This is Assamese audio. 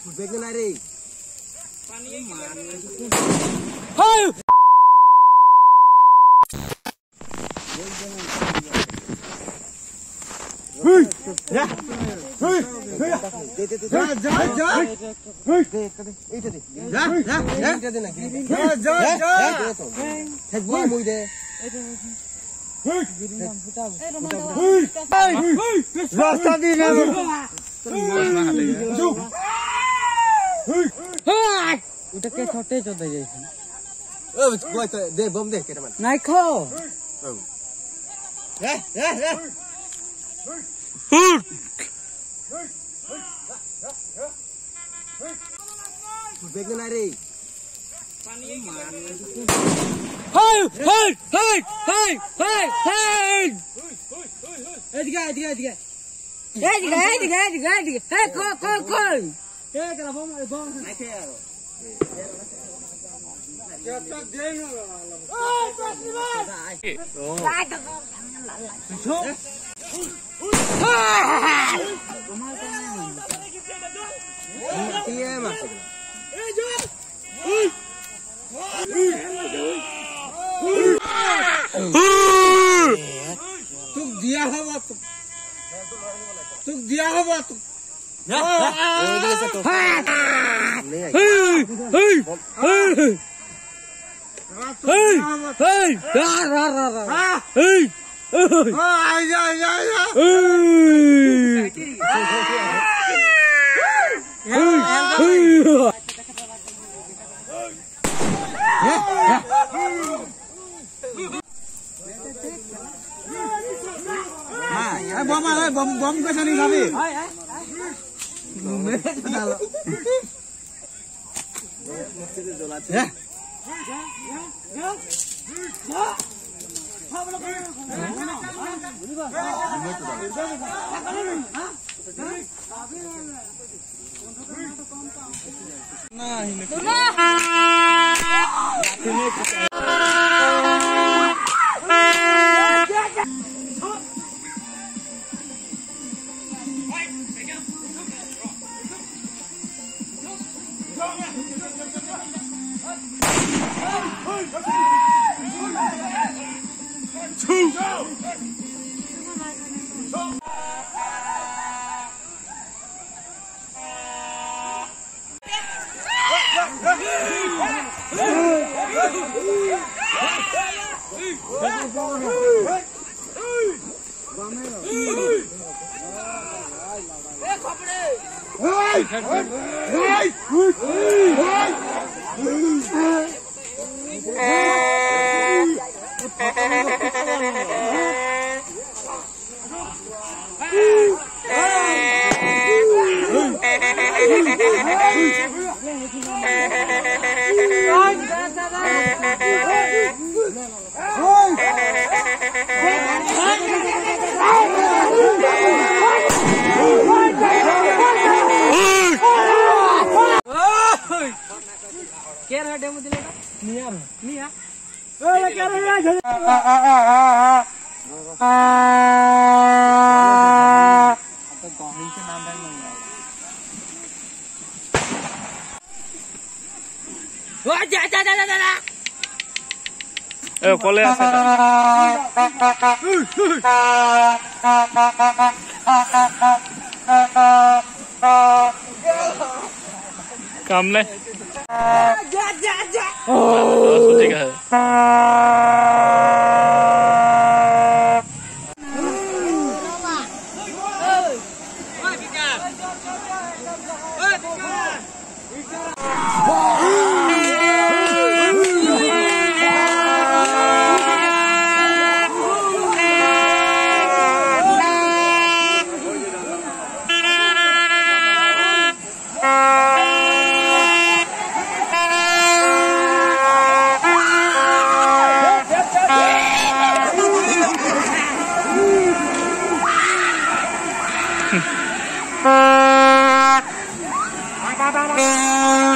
Begne na re. Hey! Hey! Ja! Hey! Ja! Hey! Eita de. Ja! Ja! Eita de na. Ja! Boa muy de. Hey! Rasta di na. এটা কে ছটে চলে যাইছে ও boy তো দে বম দে কেটা মান নাই খাও ও Begne na re. Hey! Hey! Hey! Hey! Hey! Hey! এদিকে এদিকে হে কই এ কেলা বম নাই খে আর একটা দেই না Tiye ma. तुम दिया होगा तुम दिया होगा तुम bom ke sini kami. Ya. Nah, ini. Kera demo dile ka? Nia. Kera kole আছে काम नहीं ठीक है Bye.